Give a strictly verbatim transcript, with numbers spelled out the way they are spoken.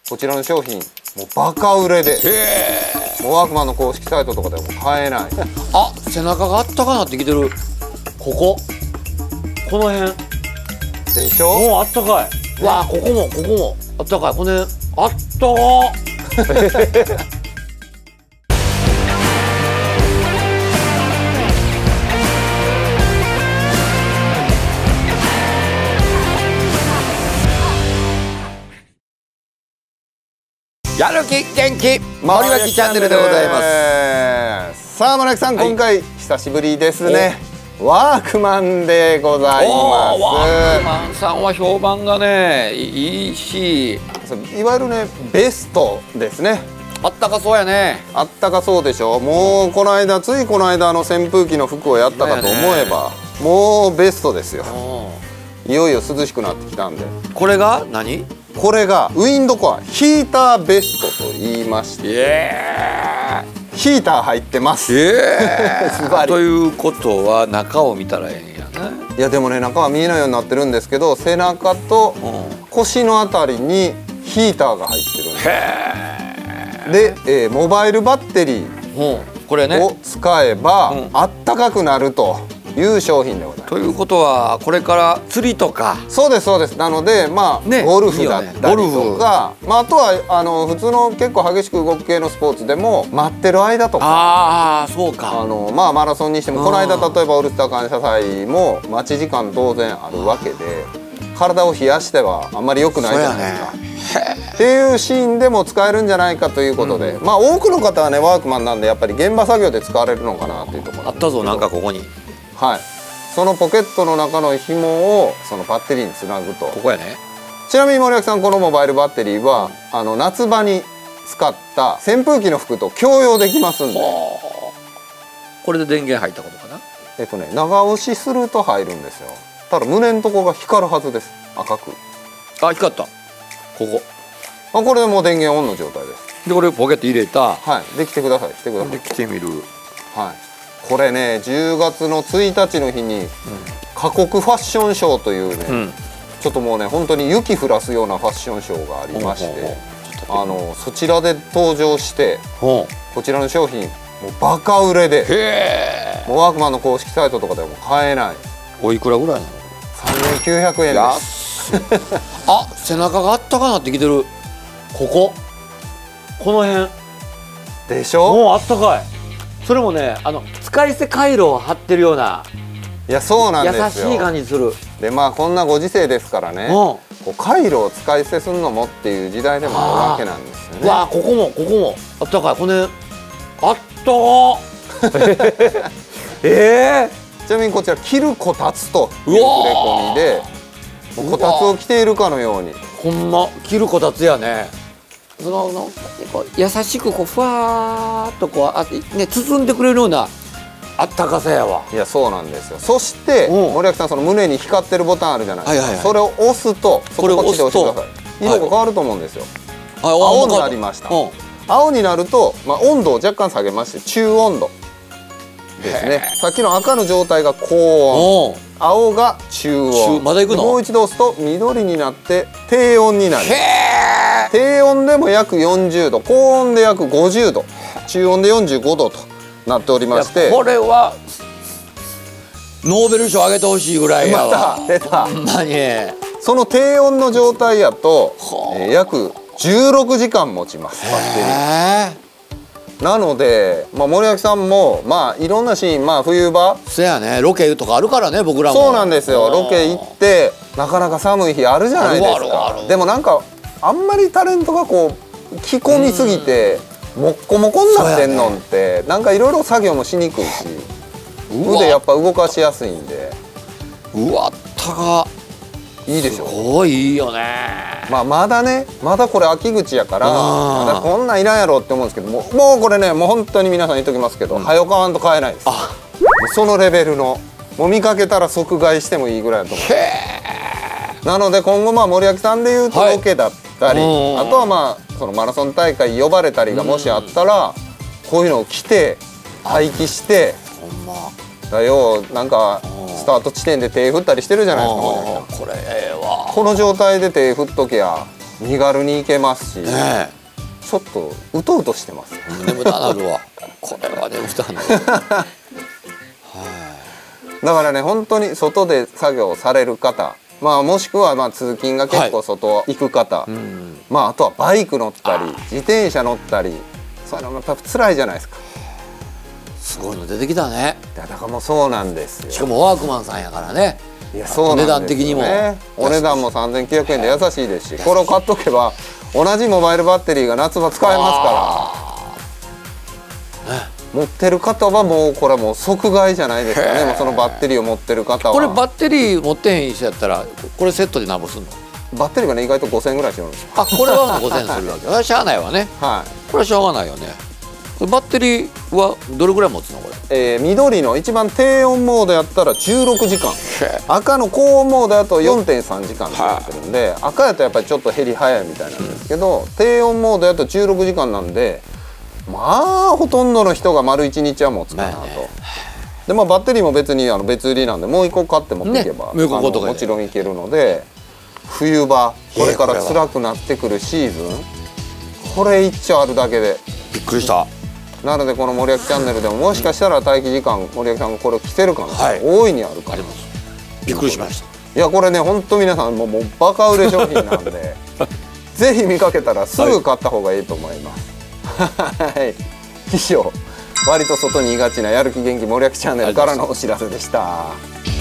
こちらの商品もうバカ売れで、もうワークマンの公式サイトとかでも買えない。 あ、背中があったかなってきてる。こここの辺でしょ。 もうあったかい。わあ、ここもここもあったかい。この辺あったかやる気元気森脇チャンネルでございます。 さあ森脇さん、はい、今回久しぶりですね。ワークマンでございます。 ワークマンさんは評判がねいいし、 いわゆるねベストですね。 あったかそうやね。あったかそうでしょ。もうこの間ついこの間の扇風機の服をやったかと思えば、ね、もうベストですよ。いよいよ涼しくなってきたんで。 これが何？ これがウィンドコアヒーターベストと言いまして、ヒーター入ってます。 ということは中を見たらええんやね。 いやでもね、中は見えないようになってるんですけど、背中と腰のあたりにヒーターが入ってるんです。で、えー、モバイルバッテリーを使えばあったかくなるという商品でございます。 ということはこれから釣りとか。 そうですそうです。なのでまあ、ね、ゴルフだったりとか、ね、まあ、あとはあの普通の結構激しく動く系のスポーツでも待ってる間とか、 ああそうか、 あのまあマラソンにしてもこの間例えばオールスター感謝祭も待ち時間当然あるわけで、体を冷やしてはあんまり良くないじゃないですか。っていうシーンでも使えるんじゃないかということで、うん、まあ多くの方はねワークマンなんでやっぱり現場作業で使われるのかなというところ。 あったぞなんかここに。 はい。そのポケットの中の紐をそのバッテリーにつなぐと。 ここやね。 ちなみに森脇さん、このモバイルバッテリーはあの夏場に使った扇風機の服と共用できますんで。 これで電源入ったことかな。 えっとね長押しすると入るんですよ。ただ胸のとこが光るはずです。赤く。 あ、光った。ここ。 あ、これでもう電源オンの状態です。 でこれポケット入れた。 はい。で来てください。来てください。 で来てみる。 はい。これねじゅうがつのついたちの日に、うん、過酷ファッションショーというね、うん、ちょっともうね本当に雪降らすようなファッションショーがありまして、あのそちらで登場して、こちらの商品もうバカ売れで、もうワークマンの公式サイトとかでも買えない。 おいくらぐらいなの？ さんぜんきゅうひゃくえんです。 あ、背中があったかなってきてる。こここの辺でしょ。 もうあったかい。それもね、あの使い捨て回路を貼ってるような、 いやそうなんですよ。 優しい感じする。 でまあこんなご時世ですからね、うん、こう回路を使い捨てするのもっていう時代でもあるわけなんですよね。 わあ、ここもここもあったかい。このあったかええー、 ちなみにこちら着るこたつという触れ込みで、こたつを着ているかのように。 ほんま着るこたつやね。そのの優しくこうふわーっとこうあ、ね、包んでくれるようなあったかさやわ。 いやそうなんですよ。そして森脇さん、その胸に光ってるボタンあるじゃないですか。それを押すと、これを押してください。色が変わると思うんですよ。青になりました。青になると、まあ、温度を若干下げまして中温度ですね。さっきの赤の状態が高温、青が中温。 まだいくの？ もう一度押すと緑になって低温になる。低温でも約よんじゅうど、高温で約ごじゅうど、中温でよんじゅうごどとなっておりまして、 これはノーベル賞あげてほしいぐらいやわ。 また出た。 ほんまにその低温の状態やと、えー、約じゅうろくじかん持ちます、バッテリー。なので、まあ、森脇さんもまあいろんなシーン、まあ冬場そやね、ロケとかあるからね、僕らも。 そうなんですよ。ロケ行ってなかなか寒い日あるじゃないですか。でもなんかあんまりタレントがこう着込みすぎてもっこもこになってんのって、なんかいろいろ作業もしにくいし、腕やっぱ動かしやすいんで。 うわったがいいでしょ。 すごいいいよね。 まあまだね、まだこれ秋口やからまだこんなんいらんやろって思うんですけども、もうこれね、もう本当に皆さん言っときますけど、早買わんと買えないです。そのレベルの、もう見かけたら即買いしてもいいぐらいだと思います。なので今後まあ森脇さんでいうとロケだったり、あとはまあそのマラソン大会呼ばれたりがもしあったら、こういうのを着て待機して、だよなんかスタート地点で手振ったりしてるじゃないですか。 これええわ。 この状態で手振っときゃ身軽にいけますし、 ねちょっとうとうとしてます。 眠たなるわ。これは眠たなる。 だからね本当に外で作業される方、まあ、もしくはまあ通勤が結構外行く方、はい、まあ、あとはバイク乗ったり自転車乗ったりそういうのもやっぱ辛いじゃないですか。 すごいの出てきたね。 だからもうそうなんですよ。 しかもワークマンさんやからね。 いやそうなんですよね。 値段的にもお値段もさんぜんきゅうひゃくえんで優しいですし、これを買っとけば同じモバイルバッテリーが夏場使えますから、ね、持ってる方はもうこれはもう即買いじゃないですかね。もうそのバッテリーを持ってる方は。 これバッテリー持ってへん人やったらこれセットで何ぼすんの？ バッテリーがね意外とごせんえんぐらいしようんですよ。 あ、これはごせんえんするわけ。しゃあないわね。 はい。 これはしょうがないよね。バッテリーはどれぐらい持つのこれ？ えー、緑の一番低温モードやったらじゅうろくじかん、赤の高温モードだと よんてんさんじかんってなってるんで、赤やとやっぱりちょっと減り早いみたいなんですけど、うん、低温モードやとじゅうろくじかんなんで、まあほとんどの人が丸いちにちは持つかなと。ね、でまあバッテリーも別にあの別売りなんでもういっこ買って持っていけば、ね、もちろんいけるので、冬場これから辛くなってくるシーズン、これ一丁あるだけでびっくりした。 なのでこの森脇チャンネルでももしかしたら待機時間森脇さんがこれを着てる可能性、はい、大いにあるから。 びっくりしました。 いやこれね本当皆さんもうもうバカ売れ商品なんでぜひ見かけたらすぐ買った方がいいと思います。はい、以上割と外にいがちなやる気元気森脇チャンネルからのお知らせでした。